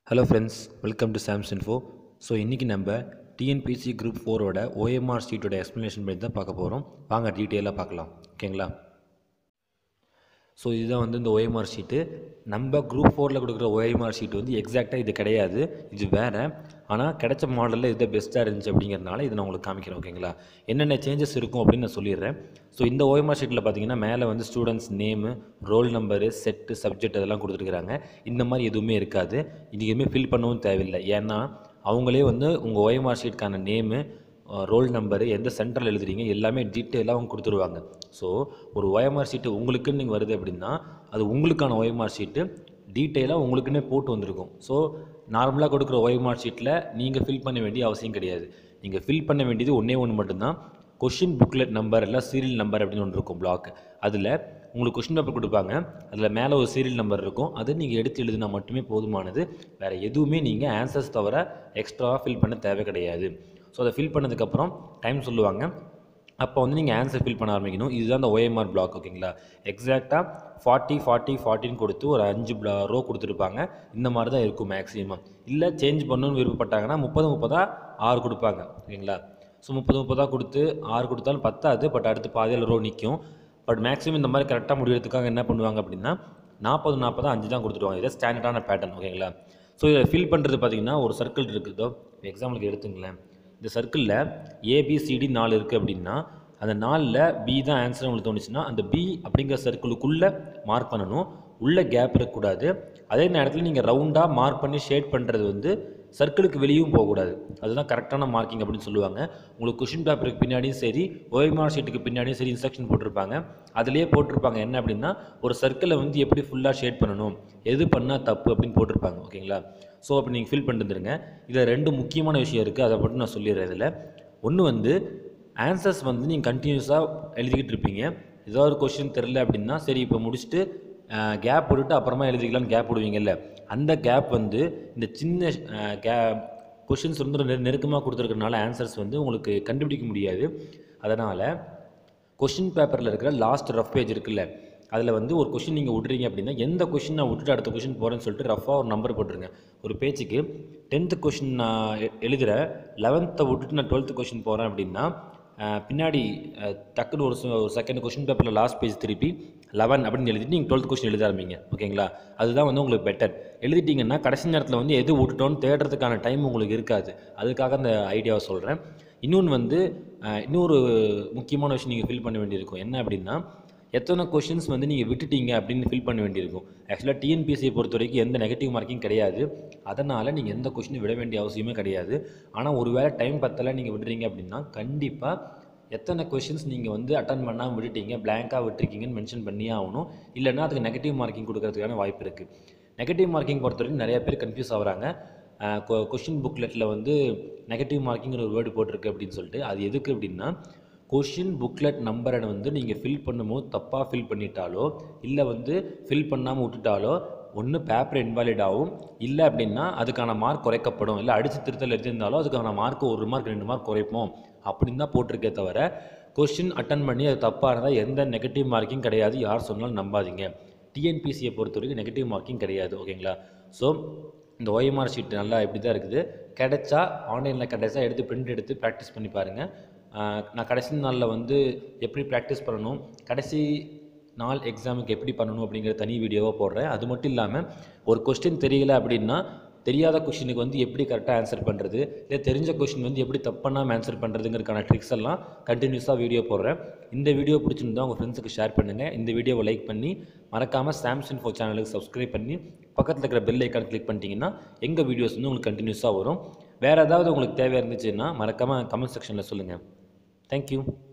Hello friends, welcome to Sam's Info. So இன்றைக்கி நம்ம TNPSC Group 4ஓட OMR ஷீட்டோட எக்ஸ்ப்ளனேஷன் பண்ணி தான் பார்க்க போகிறோம். வாங்க டீட்டெயிலாக பார்க்கலாம், ஓகேங்களா? ஸோ இதுதான் வந்து இந்த OMR ஷீட்டு. நம்ம குரூப் 4ல் கொடுக்குற OMR ஷீட் வந்து எக்ஸாக்டாக இது கிடையாது, இது வேறு. ஆனால் கிடைச்ச மாடலில் இது பெஸ்ட்டாக இருந்துச்சு அப்படிங்கிறதுனால இதை நான் உங்களுக்கு காமிக்கிறேன், ஓகேங்களா? என்னென்ன சேஞ்சஸ் இருக்கும் அப்படின்னு நான் சொல்லிடுறேன். ஸோ இந்த OMR ஷீட்டில் பார்த்தீங்கன்னா மேலே வந்து students name, roll number, set, subject அதெல்லாம் கொடுத்துருக்குறாங்க. இந்த மாதிரி எதுவுமே இருக்காது. இது எதுவுமே ஃபில் பண்ணவும் தேவையில்லை. ஏன்னா அவங்களே வந்து உங்கள் OMR ஷீட்டுக்கான நேமு, ரோல் நம்பரு, எந்த சென்டரில் எழுதுறீங்க எல்லாமே டீட்டெயிலாக அவங்க கொடுத்துருவாங்க. ஸோ ஒரு OMR ஷீட்டு உங்களுக்குன்னு நீங்கள் வருது அப்படின்னா அது உங்களுக்கான OMR ஷீட்டு டீட்டெயிலாக உங்களுக்குன்னே போட்டு வந்திருக்கும். ஸோ நார்மலாக கொடுக்குற OMR ஷீட்டில் நீங்கள் ஃபில் பண்ண வேண்டிய அவசியம் கிடையாது. நீங்கள் ஃபில் பண்ண வேண்டியது ஒன்றே ஒன்று மட்டும்தான், கொஷின் புக்லெட் நம்பர் இல்லை சீரியல் நம்பர் அப்படின்னு ஒன்று இருக்கும் பிளாக். அதில் உங்களுக்கு கொஷின் பேப்பர் கொடுப்பாங்க, அதில் மேலே ஒரு சீரியல் நம்பர் இருக்கும். அது நீங்கள் எடுத்து எழுதினா மட்டுமே போதுமானது. வேறு எதுவுமே நீங்கள் ஆன்சர்ஸ் தவிர எக்ஸ்ட்ராவாக ஃபில் பண்ண தேவை கிடையாது. ஸோ அதை ஃபில் பண்ணதுக்கப்புறம் டைம் சொல்லுவாங்க, அப்போ வந்து நீங்கள் ஆன்சர் ஃபில் பண்ண ஆரம்பிக்கணும். இதுதான் அந்த OMR பிளாக், ஓகேங்களா? எக்ஸாக்டாக 40 40 40ன்னு கொடுத்து ஒரு 5 ரோ கொடுத்துருப்பாங்க. இந்த மாதிரி தான் இருக்கும் மேக்ஸிமம். இல்லை சேஞ்ச் பண்ணணும்னு விருப்பப்பட்டாங்கன்னா 30 30 6 கொடுப்பாங்க, ஓகேங்களா? ஸோ 30 30 கொடுத்து 6 கொடுத்தாலும் பத்தாது, பட் அடுத்து பாதியில் ரோ நிற்கும். பட் மேக்ஸிமம் இந்த மாதிரி கரெக்டாக முடிகிறதுக்காக என்ன பண்ணுவாங்க அப்படின்னா 40 40 5 தான் கொடுத்துருவாங்க. இதை ஸ்டாண்டர்டான பேட்டர்ன், ஓகேங்களா? ஸோ இதை ஃபில் பண்ணுறது பார்த்திங்கன்னா ஒரு சர்க்கிள் இருக்குதோ, எக்ஸாம்பிளுக்கு எடுத்துங்களேன். இந்த சர்க்கிளில் ABCD 4 இருக்குது அப்படின்னா அந்த 4ல் B தான் ஆன்சர் உங்களுக்கு தோணுச்சுன்னா அந்த B அப்படிங்கிற சர்க்கிளுக்குள்ளே மார்க் பண்ணணும். உள்ளே கேப் இருக்கக்கூடாது. அதே நேரத்தில் நீங்கள் ரவுண்டாக மார்க் பண்ணி ஷேட் பண்ணுறது வந்து சர்க்கிளுக்கு வெளியும் போகக்கூடாது. அதுதான் கரெக்டான மார்க்கிங் அப்படின்னு சொல்லுவாங்க. உங்களுக்கு கொஷின் பேப்பருக்கு பின்னாடியும் சரி, OMR ஷீட்டுக்கு பின்னாடியும் சரி இன்ஸ்ட்ரக்ஷன் போட்டிருப்பாங்க. அதிலே போட்டிருப்பாங்க என்ன அப்படின்னா ஒரு சர்க்கிளை வந்து எப்படி ஃபுல்லாக ஷேட் பண்ணணும், எது பண்ணால் தப்பு அப்படின்னு போட்டிருப்பாங்க, ஓகேங்களா? ஸோ அப்போ நீங்கள் ஃபில் பண்ணிட்டுருங்க. இதில் 2 முக்கியமான விஷயம் இருக்குது, அதை மட்டும் நான் சொல்லிடுறேன். இதில் ஒன்று வந்து ஆன்சர்ஸ் வந்து நீங்கள் கண்டினியூஸாக எழுதிக்கிட்டு இருப்பீங்க. ஏதாவது ஒரு கொஷின் தெரில அப்படின்னா சரி இப்போ முடிச்சுட்டு கேப் போட்டுட்டு அப்புறமா எழுதிக்கலான்னு கேப் போடுவீங்கல்ல, அந்த கேப் வந்து இந்த சின்ன கொஷின்ஸ் வந்து நெருக்கமாக கொடுத்துருக்கறனால ஆன்சர்ஸ் வந்து உங்களுக்கு கண்டுபிடிக்க முடியாது. அதனால் கொஷின் பேப்பரில் இருக்கிற லாஸ்ட் ரஃப் பேஜ் இருக்குல்ல, அதில் வந்து ஒரு கொஷின் நீங்கள் விட்றீங்க அப்படின்னா எந்த கொஷின் நான் விட்டுட்டு அடுத்த கொஷின் போகிறேன்னு சொல்லிட்டு ரஃபாக ஒரு நம்பர் போட்டுருங்க. ஒரு பேஜுக்கு 10th கொஷின் நான் எழுதுகிறேன், 11th விட்டுட்டு நான் 12th கொஷின் போகிறேன் அப்படின்னா பின்னாடி டக்குன்னு ஒரு செகண்ட் கொஷின் பேப்பரில் லாஸ்ட் பேஜ் திருப்பி 11 அப்படின்னு எழுதிட்டு நீங்கள் 12th கொஷின் எழுத ஆரம்பிங்க, ஓகேங்களா? அதுதான் வந்து உங்களுக்கு பெட்டர். எழுதிட்டிங்கன்னா கடைசி நேரத்தில் வந்து எது விட்டுட்டோன்னு தேடுறதுக்கான டைம் உங்களுக்கு இருக்காது. அதுக்காக அந்த ஐடியாவை சொல்கிறேன். இன்னொன்று வந்து இன்னொரு முக்கியமான விஷயம் நீங்கள் ஃபில் பண்ண வேண்டியிருக்கும். என்ன அப்படின்னா எத்தனை கொஷின்ஸ் வந்து நீங்கள் விட்டுட்டீங்க அப்படின்னு ஃபில் பண்ண வேண்டியிருக்கும். ஆக்சுவலாக TNPSC பொறுத்த வரைக்கும் எந்த நெகட்டிவ் மார்க்கிங் கிடையாது. அதனால் நீங்கள் எந்த கொஷினும் விட வேண்டிய அவசியமே கிடையாது. ஆனால் ஒரு வேளை டைம் பத்தலை நீங்கள் விடுறீங்க அப்படின்னா கண்டிப்பாக எத்தனை கொஷின்ஸ் நீங்கள் வந்து அட்டன் பண்ணாமல் விட்டுட்டீங்க, பிளாங்காக விட்டுருக்கீங்கன்னு மென்ஷன் பண்ணியே ஆகணும். இல்லைன்னா அதுக்கு நெகட்டிவ் மார்க்கிங் கொடுக்கறதுக்கான வாய்ப்பு இருக்குது. நெகட்டிவ் மார்க்கிங் பொறுத்த வரைக்கும் நிறையா பேர் கன்ஃபியூஸ் ஆகுறாங்க. கொஷின் புக்லெட்டில் வந்து நெகட்டிவ் மார்க்கிங்கிற ஒரு வேர்டு போட்டிருக்கு அப்படின்னு சொல்லிட்டு, அது எதுக்கு அப்படின்னா கொஷின் புக்லெட் நம்பரை வந்து நீங்கள் ஃபில் பண்ணும்போது தப்பாக ஃபில் பண்ணிட்டாலோ இல்லை வந்து ஃபில் பண்ணாமல் விட்டுட்டாலோ ஒன்று பேப்பர் இன்வாலிட் ஆகும், இல்லை அப்படின்னா அதுக்கான மார்க் குறைக்கப்படும். இல்லை அடித்து திருத்தல் எடுத்திருந்தாலும் அதுக்கான மார்க் 1 மார்க் 2 மார்க் குறைப்போம் அப்படின்னு தான் போட்டிருக்கே தவிர கொஷின் அட்டன் பண்ணி அது தப்பாக இருந்தால் எந்த நெகட்டிவ் மார்க்கிங் கிடையாது. யார் சொன்னாலும் நம்பாதீங்க. TNPSCயை பொறுத்த வரைக்கும் நெகட்டிவ் மார்க்கிங் கிடையாது, ஓகேங்களா? ஸோ இந்த OMR ஷீட் நல்லா இப்படி தான் இருக்குது. கிடைச்சா ஆன்லைனில் கிடைச்சா எடுத்து பிரிண்ட் எடுத்து ப்ராக்டிஸ் பண்ணி பாருங்கள். நான் கடைசி நாளில் வந்து எப்படி ப்ராக்டிஸ் பண்ணணும், கடைசி நாள் எக்ஸாமுக்கு எப்படி பண்ணணும் அப்படிங்கிற தனி வீடியோவாக போடுறேன். அது மட்டும் இல்லாமல் ஒரு கொஸ்டின் தெரியல அப்படின்னா தெரியாத கொஷினுக்கு வந்து எப்படி கரெக்டாக ஆன்சர் பண்ணுறது, இல்லை தெரிஞ்ச கொஷின் வந்து எப்படி தப்பானாமல் ஆன்சர் பண்ணுறதுங்கிறதுக்கான ட்ரிக்ஸ் எல்லாம் கண்டினியூஸாக வீடியோ போடுறேன். இந்த வீடியோ பிடிச்சிருந்தா உங்கள் ஃப்ரெண்ட்ஸுக்கு ஷேர் பண்ணுங்கள். இந்த வீடியோவை லைக் பண்ணி மறக்காமல் சாம்ஸ் இன்ஃபோ சேனலுக்கு சப்ஸ்கிரைப் பண்ணி பக்கத்தில் இருக்கிற பெல் ஐக்கான் கிளிக் பண்ணிட்டீங்கன்னா எங்கள் வீடியோஸ் வந்து உங்களுக்கு கண்டினியூஸாக வரும். வேறு ஏதாவது உங்களுக்கு தேவை இருந்துச்சுன்னா மறக்காமல் கமெண்ட் செக்ஷனில் சொல்லுங்கள். Thank you.